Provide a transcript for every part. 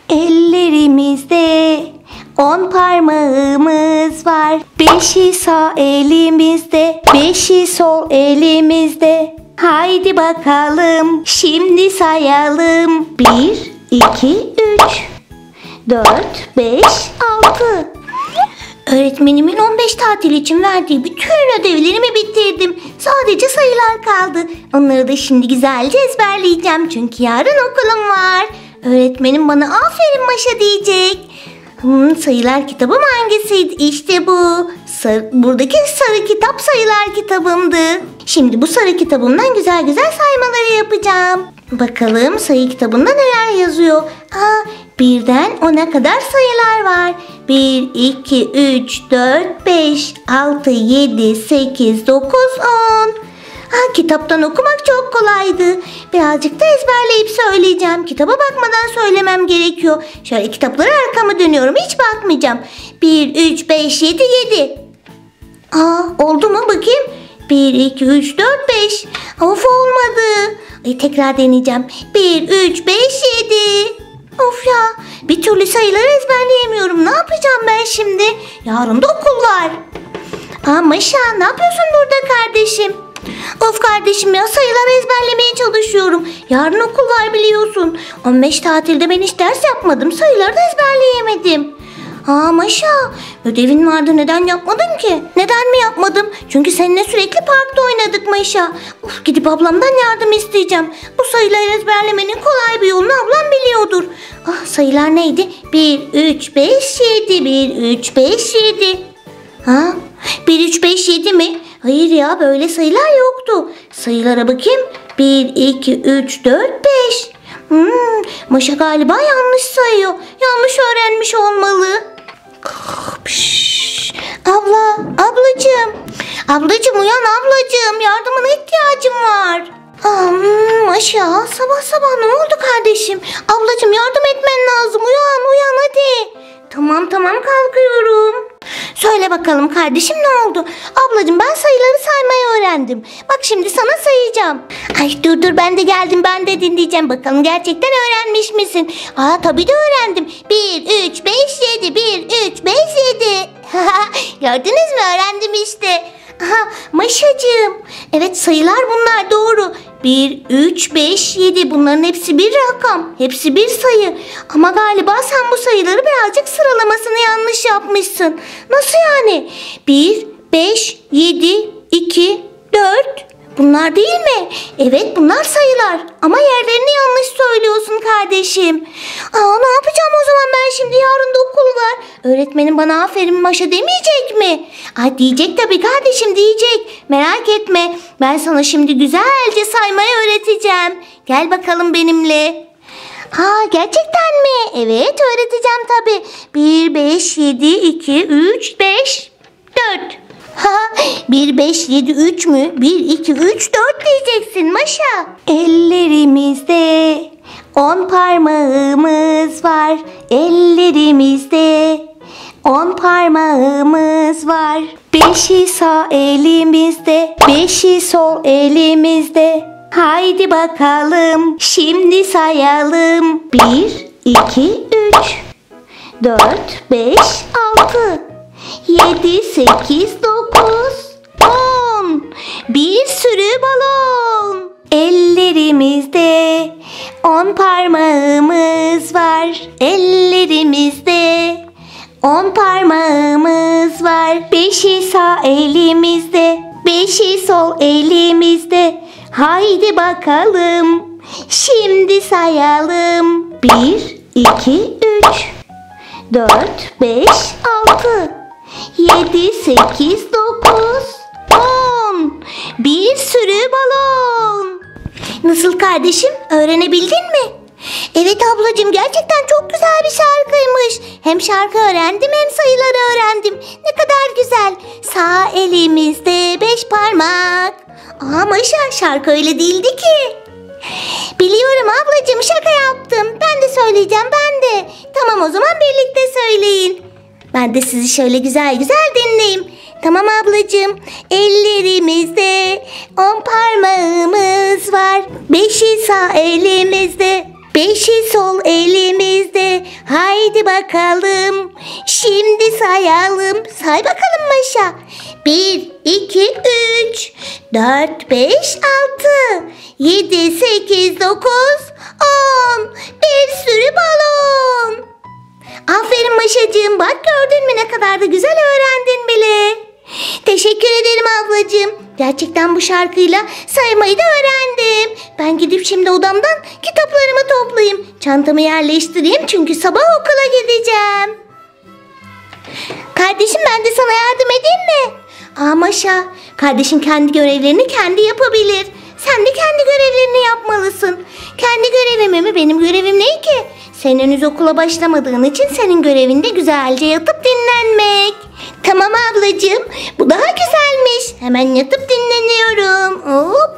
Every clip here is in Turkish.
Ellerimizde 10 parmağımız var. 5'i sağ elimizde, 5'i sol elimizde. Haydi bakalım şimdi sayalım. 1, 2, 3, 4, 5, 6. Öğretmenimin 15 tatil için verdiği bütün ödevlerimi bitirdim. Sadece sayılar kaldı. Onları da şimdi güzelce ezberleyeceğim. Çünkü yarın okulum var. Öğretmenim bana aferin Maşa diyecek. Sayılar kitabım hangisiydi? İşte bu. Buradaki sarı kitap sayılar kitabımdı. Şimdi bu sarı kitabımdan güzel güzel saymaları yapacağım. Bakalım sayı kitabında neler yazıyor? Birden 10'a kadar sayılar var. 1, 2, 3, 4, 5, 6, 7, 8, 9, 10. Kitaptan okumak çok kolaydı. Birazcık da ezberleyip söyleyeceğim. Kitaba bakmadan söylemem gerekiyor. Şöyle kitaplara arkamı dönüyorum. Hiç bakmayacağım. 1, 3, 5, 7, 7. Oldu mu bakayım? 1, 2, 3, 4, 5. Of olmadı. Tekrar deneyeceğim. 1, 3, 5, 7. Of ya. Bir türlü sayıları ezberleyemiyorum. Ne yapacağım ben şimdi? Yarın da okul var. Maşa ne yapıyorsun burada kardeşim? Of kardeşim ya, sayıları ezberlemeye çalışıyorum. Yarın okul var biliyorsun. 15 tatilde ben hiç ders yapmadım. Sayıları da ezberleyemedim. Maşa, ödevin vardı, neden yapmadın ki? Neden mi yapmadım? Çünkü seninle sürekli parkta oynadık Maşa. Gidip ablamdan yardım isteyeceğim. Bu sayıları ezberlemenin kolay bir yolunu ablam biliyordur. Sayılar neydi? 1, 3, 5, 7. 1, 3, 5, 7. 1, 3, 5, 7 mi? Hayır ya, böyle sayılar yoktu. Sayılara bakayım. 1, 2, 3, 4, 5. Maşa galiba yanlış sayıyor. Yanlış öğrenmiş olmalı. Ablacığım. Ablacığım uyan ablacığım. Yardımına ihtiyacım var. Maşa sabah sabah ne oldu kardeşim? Ablacığım yardım etmen lazım. Uyan hadi. Tamam kalkıyorum. Söyle bakalım kardeşim, ne oldu? Ablacığım ben sayıları saymayı öğrendim. Bak şimdi sana sayacağım. Dur ben de geldim, ben de dinleyeceğim. Bakalım gerçekten öğrenmiş misin? Tabii de öğrendim. 1, 3, 5, 7. 1, 3, 5, 7. Gördünüz mü, öğrendim işte. Maşacığım. Evet, sayılar bunlar, doğru. 1, 3, 5, 7 bunların hepsi bir rakam. Hepsi bir sayı. Ama galiba sen bu sayıları birazcık sıralamasını yanlış yapmışsın. Nasıl yani? 1, 5, 7, 2, 4. Bunlar değil mi? Evet, bunlar sayılar. Ama yerlerini yanlış söylüyorsun kardeşim. Ne yapacağım o zaman ben şimdi? Yarın da okul var. Öğretmenim bana aferin Maşa demeyecek mi? Diyecek tabii kardeşim, diyecek. Merak etme. Ben sana şimdi güzelce saymayı öğreteceğim. Gel bakalım benimle. Gerçekten mi? Evet, öğreteceğim tabii. 1, 5, 7, 2, 3, 5, 4. 1, 5, 7, 3 mü? 1, 2, 3, 4 diyeceksin Maşa. Ellerimizde 10 parmağımız var. Ellerimizde 10 parmağımız var. 5'i sağ elimizde, 5'i sol elimizde. Haydi bakalım şimdi sayalım. 1, 2, 3, 4, 5, 6. 7, 8, 9, 10. Bir sürü balon. Ellerimizde 10 parmağımız var. Ellerimizde 10 parmağımız var. 5'i sağ elimizde, 5'i sol elimizde. Haydi bakalım şimdi sayalım. 1, 2, 3, 4, 5, 6. 7, 8, 9, 10. Bir sürü balon. Nasıl kardeşim? Öğrenebildin mi? Evet ablacığım, gerçekten çok güzel bir şarkıymış. Hem şarkı öğrendim hem sayıları öğrendim. Ne kadar güzel. Sağ elimizde 5 parmak. Maşa, şarkı öyle değildi ki. Biliyorum ablacığım, şaka yaptım. Ben de söyleyeceğim, ben de. Tamam, o zaman birlikte söyleyin. Ben de sizi şöyle güzel güzel dinleyeyim. Tamam ablacığım. Ellerimizde 10 parmağımız var. 5'i sağ elimizde, 5'i sol elimizde. Haydi bakalım. Şimdi sayalım. Say bakalım Maşa. 1, 2, 3, 4, 5, 6, 7, 8, 9, 10. Bir sürü balon. Aferin Maşacığım. Bak gördün mü ne kadar da güzel öğrendin bile. Teşekkür ederim ablacığım. Gerçekten bu şarkıyla saymayı da öğrendim. Ben gidip şimdi odamdan kitaplarımı toplayayım. Çantamı yerleştireyim çünkü sabah okula gideceğim. Kardeşim ben de sana yardım edeyim mi? Maşa, kardeşin kendi görevlerini kendi yapabilir. Sen de kendi görevlerini yapmalısın. Kendi görevim mi? Benim görevim ne ki? Sen henüz okula başlamadığın için senin görevin de güzelce yatıp dinlenmek. Tamam ablacığım. Bu daha güzelmiş. Hemen yatıp dinleniyorum. Hop.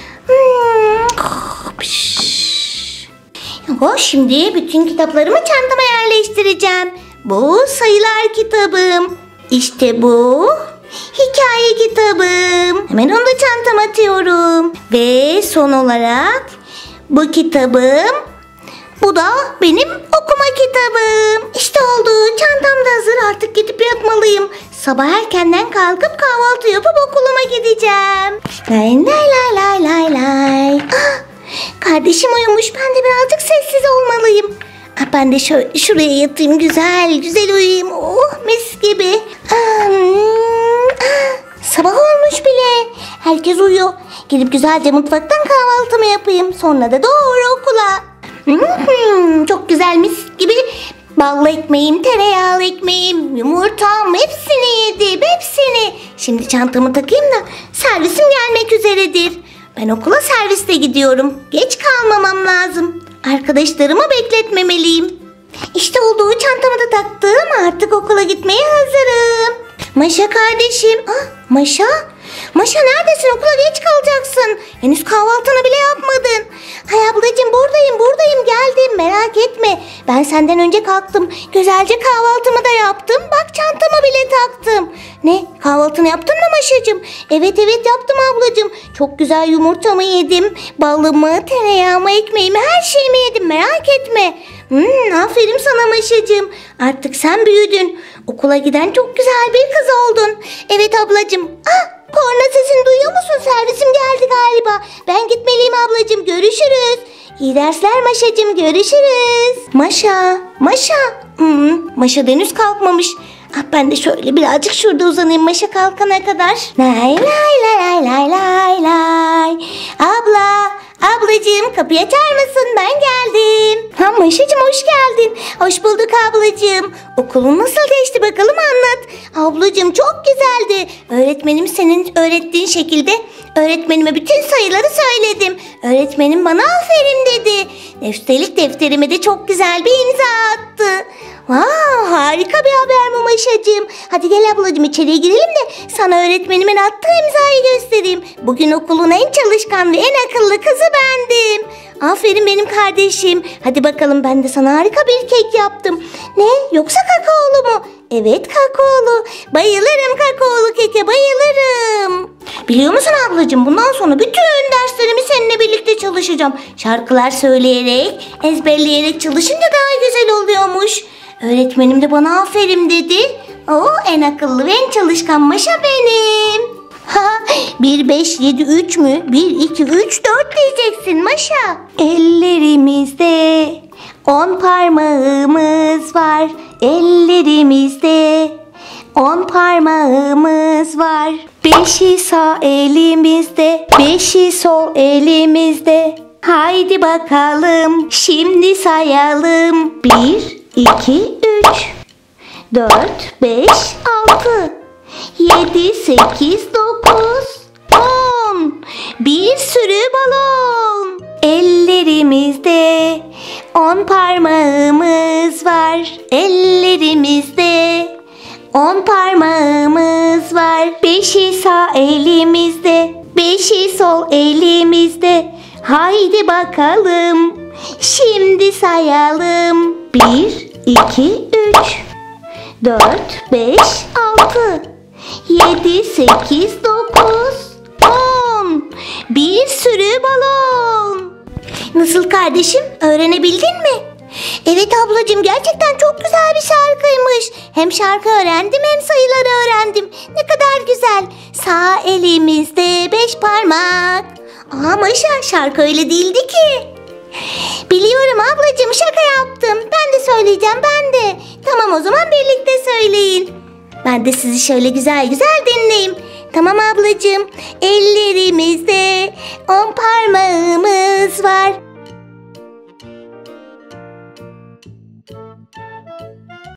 Şimdi bütün kitaplarımı çantama yerleştireceğim. Bu sayılar kitabım. İşte bu hikaye kitabım. Hemen onu da çantama atıyorum. Ve son olarak bu kitabım. Bu da benim okuma kitabım. İşte oldu. Çantam da hazır. Artık gidip yatmalıyım. Sabah erkenden kalkıp kahvaltı yapıp okuluma gideceğim. Lay lay lay lay lay lay. Kardeşim uyumuş. Ben de birazcık sessiz olmalıyım. Ben de şuraya yatayım. Güzel güzel uyuyayım. Oh mis gibi. Sabah olmuş bile. Herkes uyuyor. Gidip güzelce mutfaktan kahvaltımı yapayım. Sonra da doğru okula. Çok güzel mis gibi ballı ekmeğim, tereyağlı ekmeğim, yumurtam hepsini yedim, hepsini. Şimdi çantamı takayım da servisim gelmek üzeredir. Ben okula servisle gidiyorum. Geç kalmamam lazım. Arkadaşlarımı bekletmemeliyim. İşte olduğu çantamı da taktım. Artık okula gitmeye hazırım. Maşa kardeşim. Maşa? Maşa neredesin? Okula geç kalacaksın. Henüz kahvaltını bile yapmadın. Hay ablacığım buradayım geldim merak etme. Ben senden önce kalktım. Güzelce kahvaltımı da yaptım. Bak çantamı bile taktım. Ne? Kahvaltını yaptın mı Maşacığım? Evet yaptım ablacığım. Çok güzel yumurtamı yedim. Balımı, tereyağımı, ekmeğimi her şeyimi yedim merak etme. Aferin sana Maşacığım. Artık sen büyüdün. Okula giden çok güzel bir kız oldun. Evet ablacığım. Korna sesini duyuyor musun? Servisim geldi galiba. Ben gitmeliyim ablacığım. Görüşürüz. İyi dersler Maşacığım. Görüşürüz. Maşa. Maşa henüz kalkmamış. Ben de şöyle birazcık şurada uzanayım Maşa kalkana kadar. Lay lay lay lay lay lay. Ablacığım kapıyı açar mısın? Ben geldim. Maşacığım hoş geldin. Hoş bulduk ablacığım. Okulun nasıl geçti bakalım anlat. Ablacığım çok güzeldi. Öğretmenim senin öğrettiğin şekilde öğretmenime bütün sayıları söyledim. Öğretmenim bana aferin dedi. Üstelik defterime de çok güzel bir imza attı. Harika bir haber bu Maşacığım. Hadi gel ablacığım içeriye girelim de sana öğretmenimin attığı imzayı göstereyim. Bugün okulun en çalışkan ve en akıllı kızı bendim. Aferin benim kardeşim. Hadi bakalım ben de sana harika bir kek yaptım. Ne? Yoksa kakaolu mu? Evet kakaolu. Bayılırım kakaolu keke bayılırım. Biliyor musun ablacığım bundan sonra bütün derslerimi seninle birlikte çalışacağım. Şarkılar söyleyerek, ezberleyerek çalışınca daha güzel oluyormuş. Öğretmenim de bana aferin dedi. En akıllı ve en çalışkan Maşa benim. 1, 5, 7, 3 mü? 1, 2, 3, 4 diyeceksin Maşa. Ellerimizde 10 parmağımız var. Ellerimizde 10 parmağımız var. 5'i sağ elimizde, 5'i sol elimizde. Haydi bakalım şimdi sayalım. 1, 2, 3, 4, 5, 6, 7, 8, 9, 10. Bir sürü balon. Ellerimizde 10 parmağımız var. Ellerimizde 10 parmağımız var. 5'i sağ elimizde, 5'i sol elimizde. Haydi bakalım şimdi sayalım. 1, 2, 3, 4, 5, 6, 7, 8, 9, 10. Bir sürü balon. Nasıl kardeşim? Öğrenebildin mi? Evet ablacığım, gerçekten çok güzel bir şarkıymış. Hem şarkı öğrendim hem sayıları öğrendim. Ne kadar güzel. Sağ elimizde 5 parmak. Ama şarkı öyle değildi ki. Biliyorum ablacığım, şaka yaptım. Ben de söyleyeceğim, ben de. Tamam, o zaman birlikte söyleyin. Ben de sizi şöyle güzel güzel dinleyeyim. Tamam ablacığım. Ellerimizde 10 parmağımız var.